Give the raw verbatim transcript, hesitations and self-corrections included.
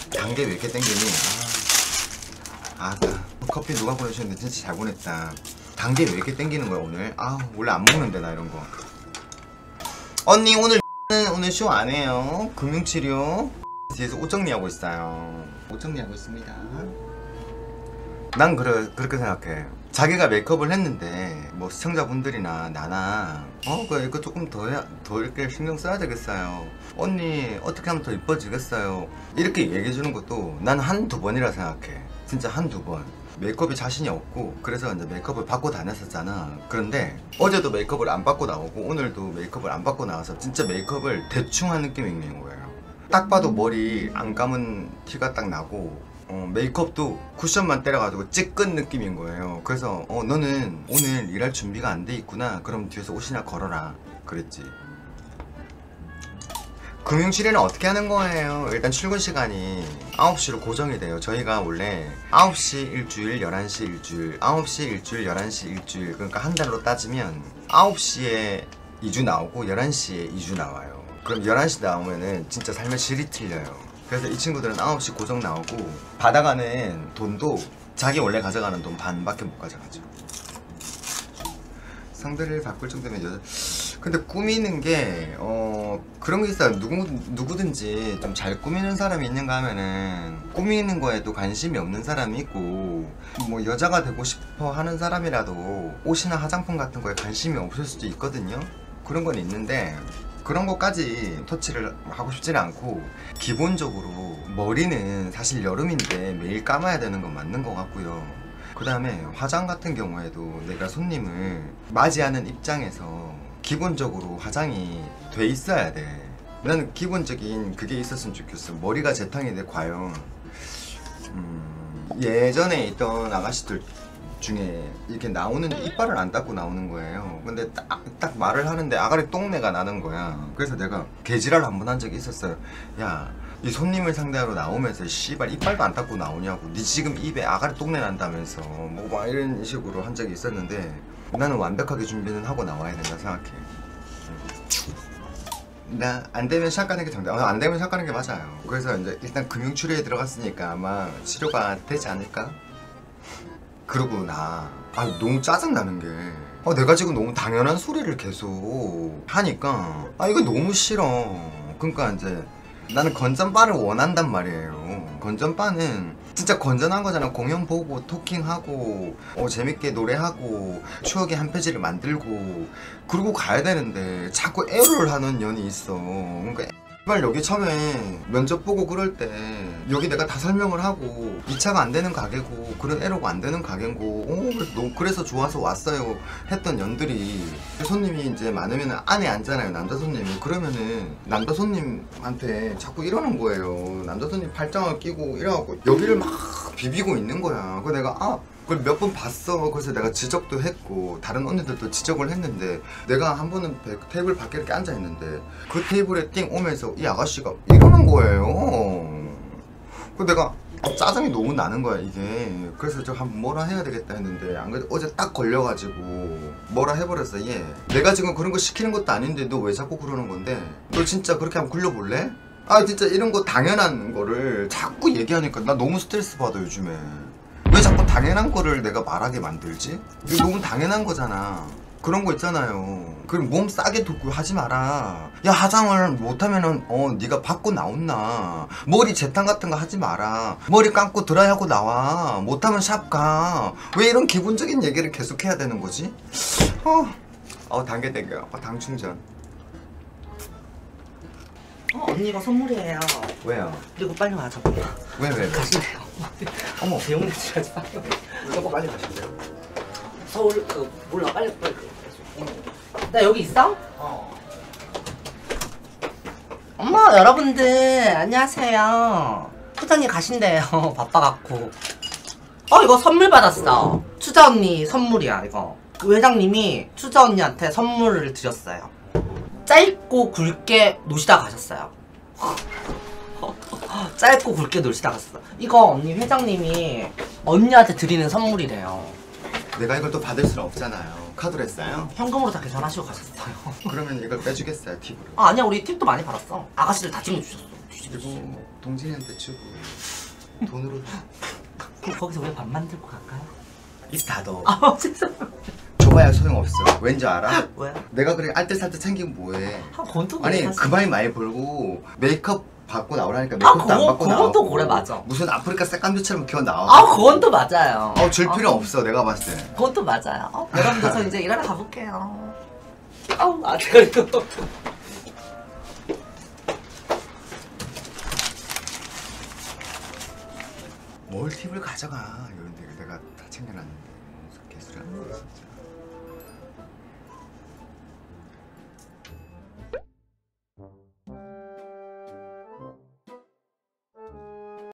단계 왜 이렇게 땡기니? 아, 아까 커피 누가 보내주셨는데 진짜 잘 보냈다. 단계 왜 이렇게 땡기는 거야 오늘? 아 원래 안 먹는데 나 이런 거. 언니 오늘 오늘 쇼 안 해요. 금융치료 뒤에서 옷 정리하고 있어요. 옷 정리하고 있습니다. 난 그래, 그렇게 생각해. 자기가 메이크업을 했는데 뭐 시청자분들이나 나나 어 그 이거 조금 더, 해야, 더 이렇게 신경 써야 되겠어요. 언니 어떻게 하면 더 이뻐지겠어요. 이렇게 얘기해주는 것도 난 한두 번이라 생각해. 진짜 한두 번. 메이크업에 자신이 없고 그래서 이제 메이크업을 받고 다녔었잖아. 그런데 어제도 메이크업을 안 받고 나오고 오늘도 메이크업을 안 받고 나와서 진짜 메이크업을 대충 한 느낌이 있는 거예요. 딱 봐도 머리 안 감은 티가 딱 나고 어, 메이크업도 쿠션만 때려가지고 찌끈 느낌인 거예요. 그래서 어, 너는 오늘 일할 준비가 안 돼 있구나. 그럼 뒤에서 옷이나 걸어라 그랬지. 금융치료는 어떻게 하는 거예요? 일단 출근 시간이 아홉 시로 고정이 돼요. 저희가 원래 아홉 시 일주일, 열한 시 일주일, 아홉 시 일주일, 열한 시 일주일. 그러니까 한 달로 따지면 아홉 시에 이 주 나오고 열한 시에 이 주 나와요. 그럼 열한 시 나오면은 진짜 삶의 질이 틀려요. 그래서 이 친구들은 아홉 시 고정 나오고 받아가는 돈도 자기 원래 가져가는 돈 반밖에 못 가져가죠. 상대를 바꿀 정도면 여자... 근데 꾸미는 게 어... 그런 게 있어요. 누구, 누구든지 좀 잘 꾸미는 사람이 있는가 하면은 꾸미는 거에도 관심이 없는 사람이 있고 뭐 여자가 되고 싶어 하는 사람이라도 옷이나 화장품 같은 거에 관심이 없을 수도 있거든요. 그런 건 있는데 그런 것까지 터치를 하고 싶지는 않고 기본적으로 머리는 사실 여름인데 매일 감아야 되는 건 맞는 것 같고요. 그 다음에 화장 같은 경우에도 내가 손님을 맞이하는 입장에서 기본적으로 화장이 돼 있어야 돼. 나는 기본적인 그게 있었으면 좋겠어. 머리가 재탕이 돼. 과연 음, 예전에 있던 아가씨들 중에 이렇게 나오는데 이빨을 안 닦고 나오는 거예요. 근데 딱, 딱 말을 하는데 아가리 똥내가 나는 거야. 그래서 내가 개지랄 한 번 한 적이 있었어요. 야, 이 손님을 상대로 나오면서 씨발 이빨도 안 닦고 나오냐고. 니 지금 입에 아가리 똥내 난다면서 뭐 막 이런 식으로 한 적이 있었는데 나는 완벽하게 준비는 하고 나와야 된다 생각해. 나 안 되면 샷 가는 게 정답. 어, 안 되면 샷 가는 게 맞아요. 그래서 이제 일단 금융치료에 들어갔으니까 아마 치료가 되지 않을까? 그러고 나 아 너무 짜증나는 게 아, 내가 지금 너무 당연한 소리를 계속 하니까 아 이거 너무 싫어. 그러니까 이제 나는 건전바를 원한단 말이에요. 건전바는 진짜 건전한 거잖아. 공연 보고 토킹하고 어, 재밌게 노래하고 추억의 한 페이지를 만들고 그러고 가야 되는데 자꾸 에러를 하는 년이 있어. 그러니까 정말 여기 처음에 면접 보고 그럴 때 여기 내가 다 설명을 하고 이 차가 안 되는 가게고 그런 에러가 안 되는 가게고 어, 그래서 좋아서 왔어요 했던 년들이 손님이 이제 많으면 안에 앉잖아요. 남자 손님이. 그러면은 남자 손님한테 자꾸 이러는 거예요. 남자 손님 팔짱을 끼고 이래갖고 여기를 막 비비고 있는 거야. 그래서 내가 아 그걸 몇 번 봤어. 그래서 내가 지적도 했고 다른 언니들도 지적을 했는데 내가 한 번은 테이블 밖에 이렇게 앉아 있는데 그 테이블에 띵 오면서 이 아가씨가 이러는 거예요. 그래서 내가 짜증이 너무 나는 거야 이게. 그래서 저 한번 뭐라 해야 되겠다 했는데 안 그래도 어제 딱 걸려가지고 뭐라 해버렸어. 얘 내가 지금 그런 거 시키는 것도 아닌데 너 왜 자꾸 그러는 건데 너 진짜 그렇게 한번 굴려볼래? 아 진짜 이런 거 당연한 거를 자꾸 얘기하니까 나 너무 스트레스 받아 요즘에. 왜 자꾸 당연한 거를 내가 말하게 만들지? 이거 너무 당연한 거잖아. 그런 거 있잖아요. 그럼 몸 싸게 두고 하지 마라. 야 화장을 못하면은 어 네가 받고 나온나. 머리 재탕 같은 거 하지 마라. 머리 감고 드라이하고 나와. 못하면 샵 가. 왜 이런 기본적인 얘기를 계속 해야 되는 거지? 어, 어 단계 땡겨. 어, 당 충전. 어 언니 이거 선물이에요. 왜요? 그리고 빨리 와줘. 왜 왜? 왜? 가신대요. 어머 배웅내 주셔야지 빨리. 저거 빨리 가신대요. 서울 그 몰라 빨리 빨리. 나 여기 있어? 어. 엄마 여러분들 안녕하세요. 초장님 가신대요. 바빠갖고. 어 이거 선물 받았어. 추자 언니 선물이야 이거. 그 회장님이 추자 언니한테 선물을 드렸어요. 짧고 굵게 노시다 가셨어요. 짧고 굵게 노시다 갔어. 이거 언니 회장님이 언니한테 드리는 선물이래요. 내가 이걸 또 받을 수는 없잖아요. 카드로 했어요? 현금으로 다 계산하시고 가셨어요. 그러면 이걸 빼주겠어요 팁으로? 아, 아니야 우리 팁도 많이 받았어. 아가씨들 다 찍어주셨어. 그리고 동진이한테 주고 돈으로 그럼 거기서 왜 밥 만들고 갈까요? 입 닫어. 아 죄송해요. 줘봐야 소용없어. 왠지 알아? 뭐야? 내가 그래 알뜰살뜰 챙기면 뭐해. 아 그건 또 아니 그래, 사실. 그만이 많이 벌고 메이크업 받고 나오라니까 아, 메이크업도 안 그건- 받고 그건 나오고 또 그래, 맞아. 무슨 아프리카 색감들처럼 기어 나와. 아 그건 또 맞아요. 어, 줄 필요 아, 없어 내가 봤을 때. 그건 또 맞아요. 어, 여러분들 저 이제 일하러 가볼게요. 아우 아 제가 이거 뭘 팁을 가져가 이런데 내가